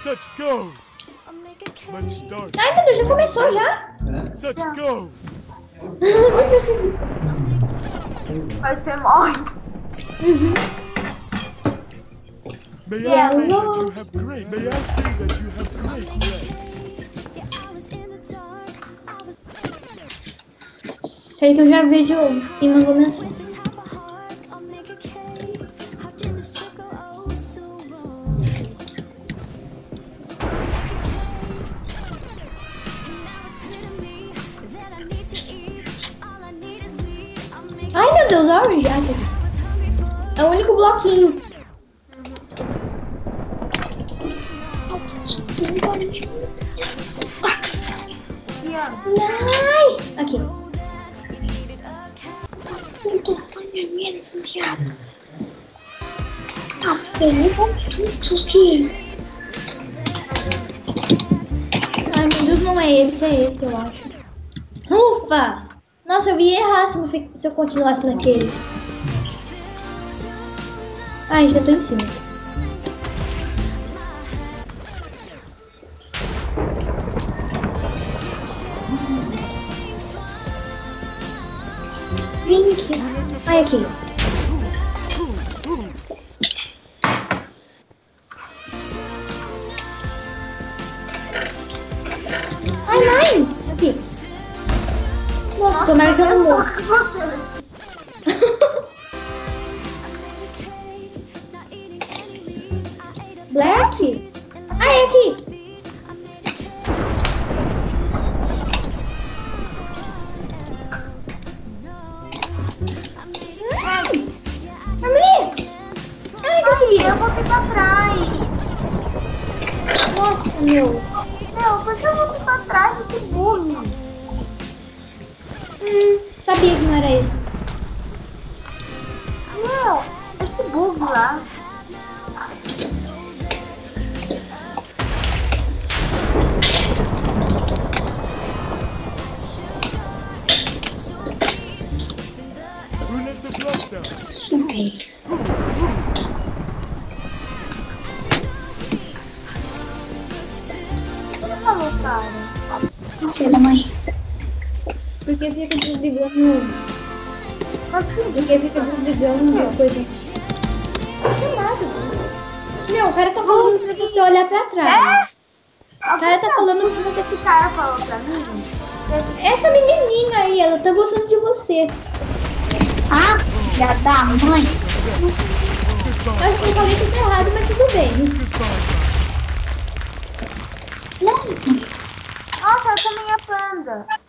Set go. Let's start. Ai, meu Deus, já começou já? Set go. Não percebi. Vai ser morre. May I say that you have great. May I say that you have great breath. Sei que eu já vejo e mandou mensagem. Ai meu Deus, orange. É o único bloquinho. Ai! Aqui. Eu tô com a minha associada. Eu nem vou tudo aqui. Ai meu Deus, não é esse, é esse, eu acho. Ufa! Nossa, eu ia errar se eu continuasse naquele. Ai, já tô em cima. Link. Ai, aqui. Ai, mãe! Aqui. Nossa, tomara que eu não morro. Black? Ai, aqui. Ai, consegui. Eu vou ficar atrás. Nossa, meu. Meu, por que eu vou ficar atrás desse burro? Sabia que não era isso. Meu, esse burro lá. Who let the blood down? Super. O que ele falou, cara? Não sei da mãe. Porque fica desligando. Porque fica desligando uma coisa. Não tem nada. Não, o cara tá falando pra você olhar pra trás. É? O cara tá falando pra você. Esse cara falou pra mim. Essa menininha aí, ela tá gostando de você. Ah, já dá, mãe. Eu acho que eu falei tudo errado, mas tudo bem. Nossa, eu também é panda.